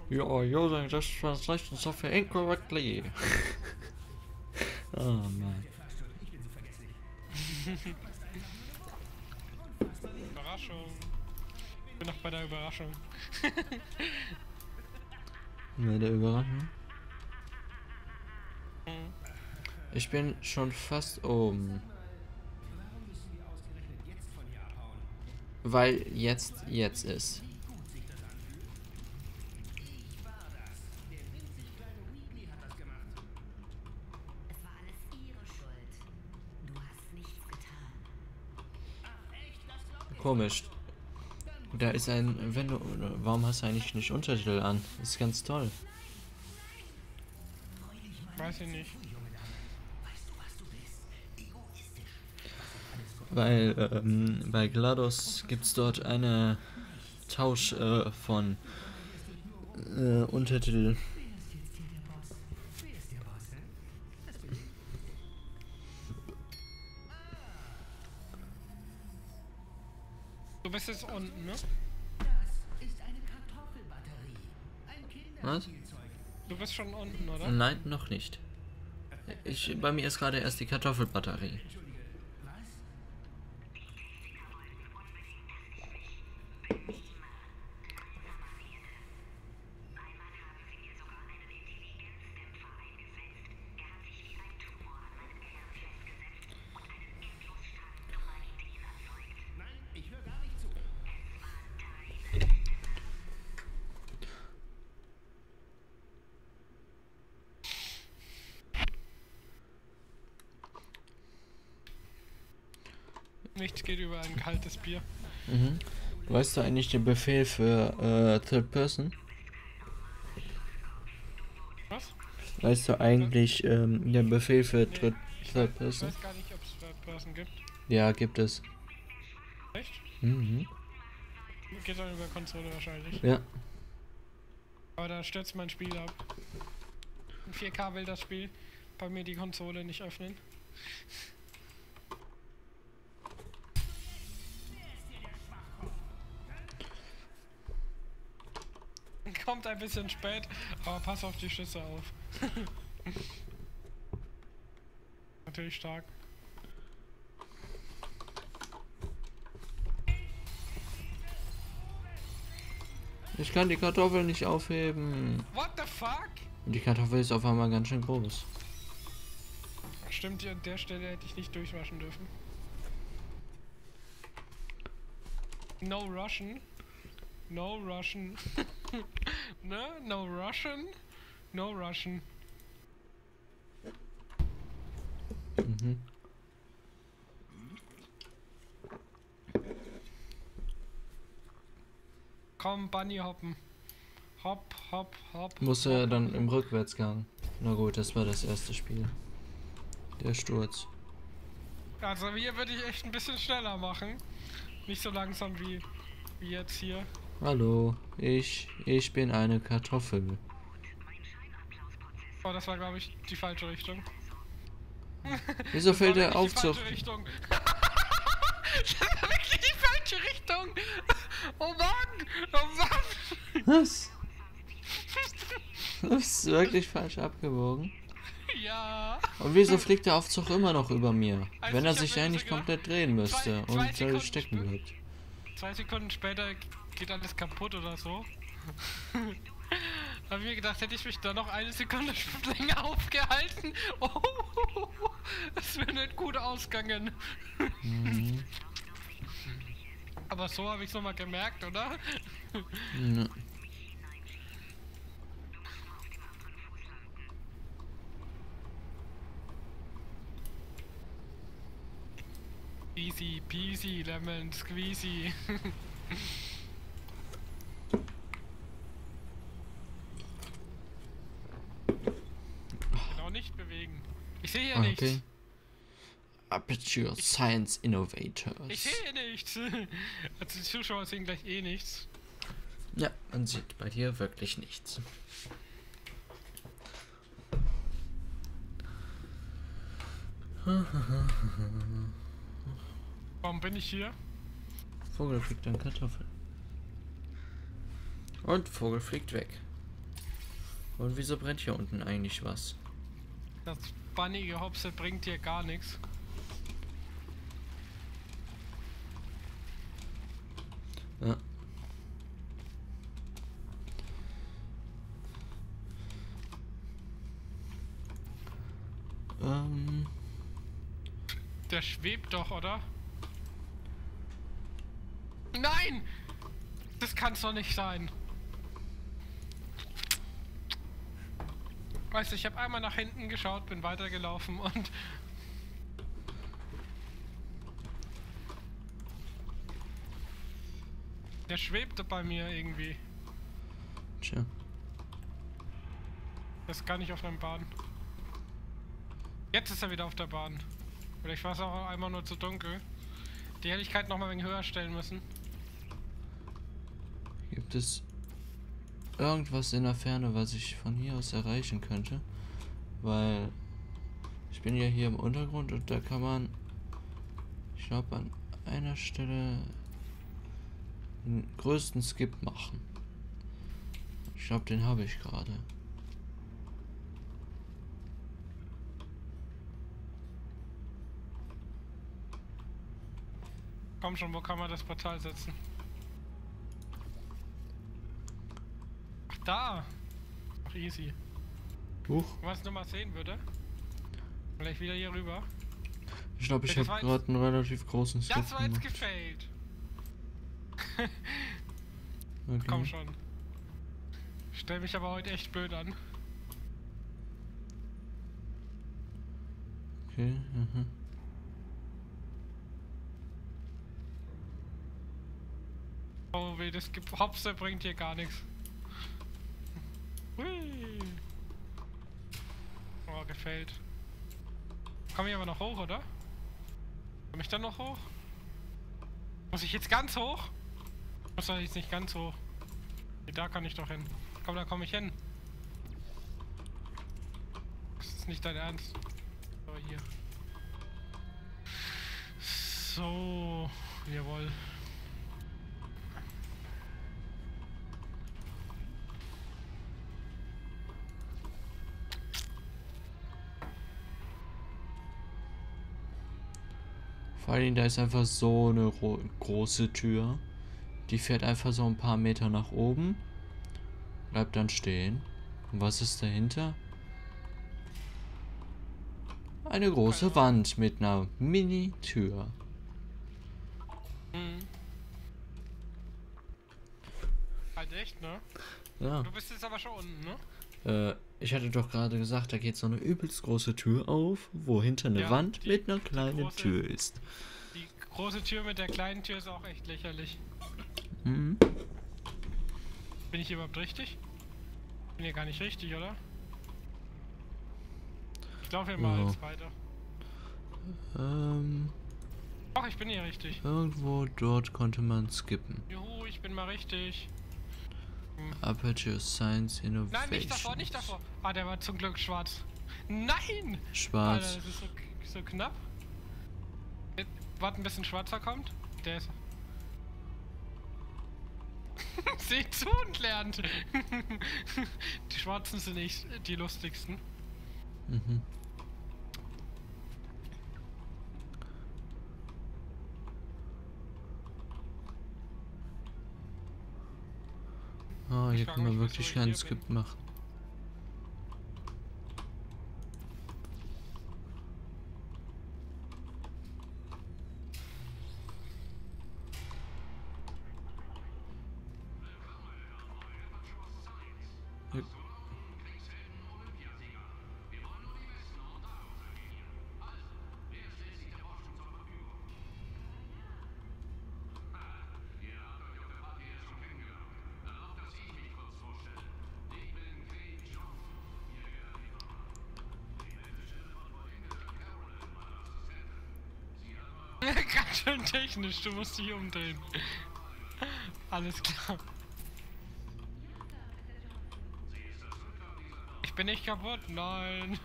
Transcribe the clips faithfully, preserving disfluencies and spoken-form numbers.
You're using this translation software incorrectly. Oh Mann. Überraschung. Ich bin noch bei der Überraschung. Bei der Überraschung? Hm. Ich bin schon fast oben. Weil jetzt jetzt ist. Komisch. Da ist ein, wenn du, warum hast du eigentlich nicht Untertitel an? Das ist ganz toll. Weiß ich nicht. Weil ähm, bei GLaDOS gibt es dort eine Tausch äh, von äh, Untertitel. Du bist jetzt unten, ne? Was? Du bist schon unten, oder? Nein, noch nicht. Ich, bei mir ist gerade erst die Kartoffelbatterie. Nichts geht über ein kaltes Bier. Mhm. Weißt du eigentlich den Befehl für äh, Third Person? Was? Weißt du eigentlich ähm, den Befehl für Nee, Third, ich, Third weiß, ich Person? weiß gar nicht, ob es Third Person gibt. Ja, gibt es. Echt? Mhm. Geht dann über Konsole wahrscheinlich. Ja. Aber da stürzt mein Spiel ab. In vier K will das Spiel bei mir die Konsole nicht öffnen. Kommt ein bisschen spät, aber pass auf die Schüsse auf. Natürlich stark. Ich kann die Kartoffel nicht aufheben. What the fuck? Und die Kartoffel ist auf einmal ganz schön groß. Stimmt, an der Stelle hätte ich nicht durchwaschen dürfen. No Russian. No Russian. Ne? No Russian. No Russian. Mhm. Komm, Bunny hoppen. Hopp, hopp, hopp. Muss er dann im Rückwärtsgang. Na gut, das war das erste Spiel. Der Sturz. Also hier würde ich echt ein bisschen schneller machen. Nicht so langsam wie, wie jetzt hier. Hallo, ich, ich bin eine Kartoffel. Oh, das war glaube ich die falsche Richtung. Wieso Das fällt war der wirklich die Aufzug? falsche Richtung. Das war wirklich die falsche Richtung. Oh Mann, oh Mann. Was? Du bist wirklich falsch abgebogen. Ja. Und wieso fliegt der Aufzug immer noch über mir? Also Wenn er ich hab sich mir eigentlich so gedacht, komplett drehen müsste zwei- zwei und Sekunden stecken sp- bleibt. Zwei Sekunden später geht alles kaputt oder so. Hab mir gedacht, hätte ich mich da noch eine Sekunde länger aufgehalten. Oh, das wäre nicht gut ausgegangen. Mhm. Aber so habe ich es nochmal gemerkt, oder? Ja. Easy peasy, lemon squeezy. Genau nicht bewegen. Ich sehe hier nichts. Okay. Aperture Science Innovators. Ich sehe nichts. Also die Zuschauer sehen gleich eh nichts. Ja, man sieht bei dir wirklich nichts. Warum bin ich hier? Vogel fliegt an Kartoffel. Und Vogel fliegt weg. Und wieso brennt hier unten eigentlich was? Das bannige Hopse bringt dir gar nichts. Ja. Ähm. Der schwebt doch, oder? Nein! Das kann's doch nicht sein. Weißt du, ich habe einmal nach hinten geschaut, bin weitergelaufen und... Der schwebte bei mir irgendwie. Tja. Das ist gar nicht auf der Bahn. Jetzt ist er wieder auf der Bahn. Vielleicht war es auch einmal nur zu dunkel. Die Helligkeit noch mal ein wenig höher stellen müssen. Gibt es irgendwas in der Ferne, was ich von hier aus erreichen könnte? Weil ich bin ja hier im Untergrund und da kann man, ich glaube, an einer Stelle den größten Skip machen. Ich glaube, den habe ich gerade. Komm schon, wo kann man das Portal setzen? Ach, da! Ach, easy. Huch. Wenn man es nur mal sehen würde. Vielleicht wieder hier rüber. Ich glaube, ich Das habe war gerade einen relativ großen Skip Das war jetzt gemacht. gefailt. Okay. Komm schon. Stell mich aber heute echt blöd an. Okay, mhm. Oh weh, das gibt Hopse bringt hier gar nichts. Hui. Oh, gefällt. Komm ich aber noch hoch, oder? Komm ich dann noch hoch? Muss ich jetzt ganz hoch? Muss doch jetzt nicht ganz hoch. Nee, da kann ich doch hin. Komm, da komme ich hin. Das ist nicht dein Ernst. Aber hier. So, jawohl. Vor allem, da ist einfach so eine große Tür. Die fährt einfach so ein paar Meter nach oben. Bleibt dann stehen. Und was ist dahinter? Eine große Wand mit einer Mini-Tür. Hm. Halt echt, ne? Ja. Du bist jetzt aber schon unten, ne? Äh, ich hatte doch gerade gesagt, da geht so eine übelst große Tür auf, wo hinter eine Ja, Wand die- mit einer kleinen große- Tür ist. Die große Tür mit der kleinen Tür ist auch echt lächerlich. Mhm. Bin ich hier überhaupt richtig? Bin hier gar nicht richtig, oder? Ich laufe hier mal Ja. jetzt weiter. Ähm, Ach, ich bin hier richtig. irgendwo dort konnte man skippen. Juhu, ich bin mal richtig. Aperture Science Innovation. Nein, nicht davor, nicht davor. Ah, der war zum Glück schwarz. Nein! Schwarz. Alter, das ist so, so knapp. Jetzt, warte, ein bisschen schwarzer kommt. Der ist... Seht zu und lernt. Die Schwarzen sind nicht die lustigsten. Mhm. Ah, Ich hier frag kann man mich, wirklich wieso ich keinen hier Skip bin. machen. Ja. Ganz schön technisch, du musst dich umdrehen. Alles klar. Ich bin nicht kaputt, nein.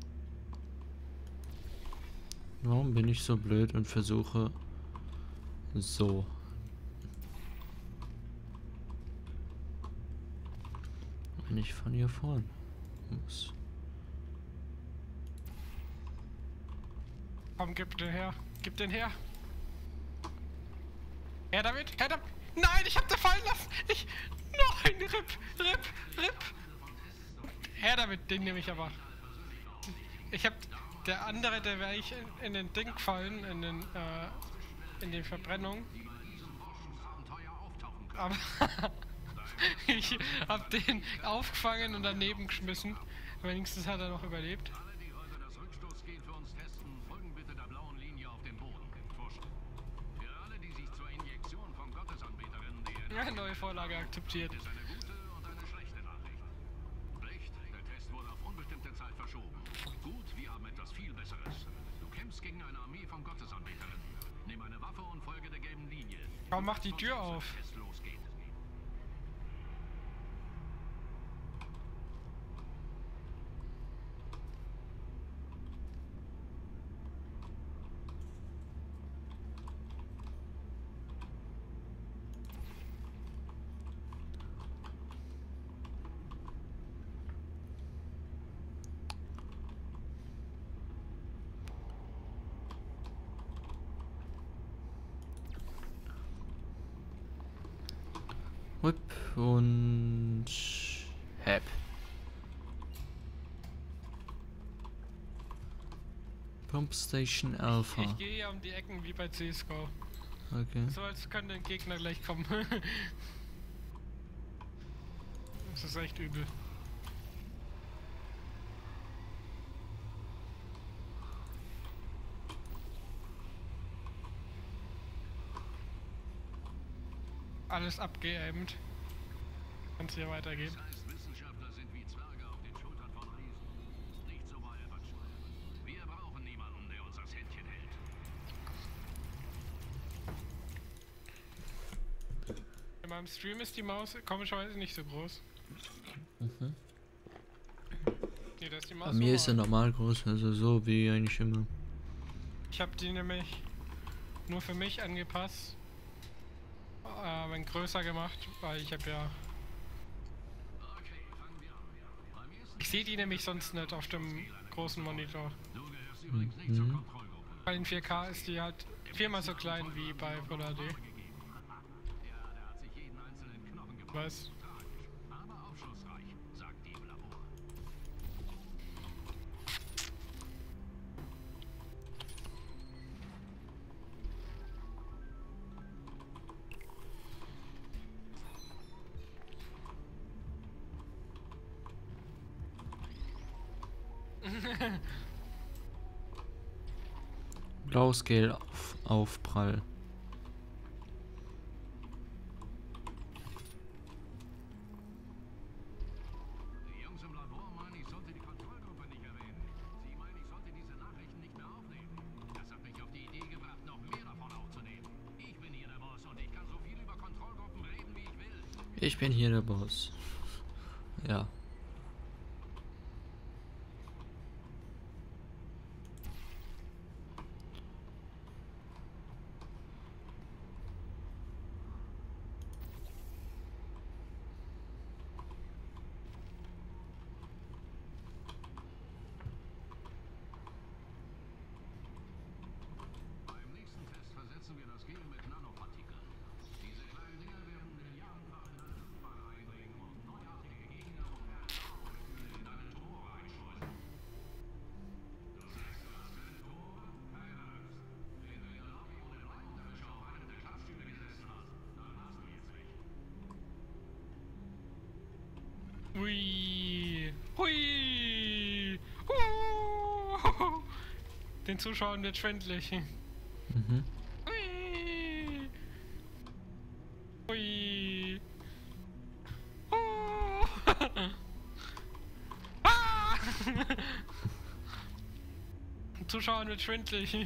Warum bin ich so blöd und versuche So. Wenn ich von hier vorn muss. Komm, gib den her. Gib den her. Her damit. Her damit. Nein, ich hab den fallen lassen. Ich... Nein, Rip, Rip, Rip. Her damit, den nehme ich aber. Ich hab... Der andere, der wäre ich in, in den Ding gefallen, in den, äh, in die Verbrennung. Aber ich hab den aufgefangen und daneben geschmissen. Wenigstens hat er noch überlebt. Ja, neue Vorlage akzeptiert. Gut, wir haben etwas viel Besseres. Du kämpfst gegen eine Armee von Gottesanbeterinnen. Nimm eine Waffe und folge der gelben Linie. Komm, mach die Tür auf. Es losgeht. Whip und Hep. Pump Station Alpha. Ich gehe ja um die Ecken wie bei C S G O. Okay. So als könnte ein Gegner gleich kommen. Das ist echt übel. Alles abgeaimt. Kann's hier weitergehen. Das heißt, Wissenschaftler sind wie Zwerge auf den Schultern von Riesen. Nicht so albern. Wir brauchen niemanden, der uns das Händchen hält. In meinem Stream ist die Maus komischerweise nicht so groß. Mhm. Nee, da ist die Maus Bei mir ist er normal. normal groß, also so wie eigentlich immer. Ich habe die nämlich nur für mich angepasst. Äh, wenn größer gemacht, weil ich habe ja... Ich sehe die nämlich sonst nicht auf dem großen Monitor. Mhm. Bei den vier K ist die halt viermal so klein wie bei Full H D. Was? Aber aufschlussreich, sagt die im Labor. Blauscale auf Aufprall. Die Jungs im Labor meinen, ich sollte die Kontrollgruppe nicht erwähnen. Sie meinen, ich sollte diese Nachrichten nicht mehr aufnehmen. Das hat mich auf die Idee gebracht, noch mehr davon aufzunehmen. Ich bin hier der Boss und ich kann so viel über Kontrollgruppen reden, wie ich will. Ich bin hier der Boss. Ja. Beim nächsten Test versetzen wir das Gel mit Nanopartikeln. Diese kleinen Dinger werden in Milliardenfach in deine Blutbahn eindringen und neuartige Gegner und Herzschaugefühle in deine Tore einschleusen. Das heißt, du hast keine Tore, keine Angst. Wenn du in der Lobby ohne Leitunterwäsche auf einem der Klappstühle gesessen hast, dann hast du jetzt welche. Hui! Hui! Huh! Den Zuschauern wird schwindelig. Mhm. Hui! Hui! Huh! Ah! Den Zuschauern wird schwindelig.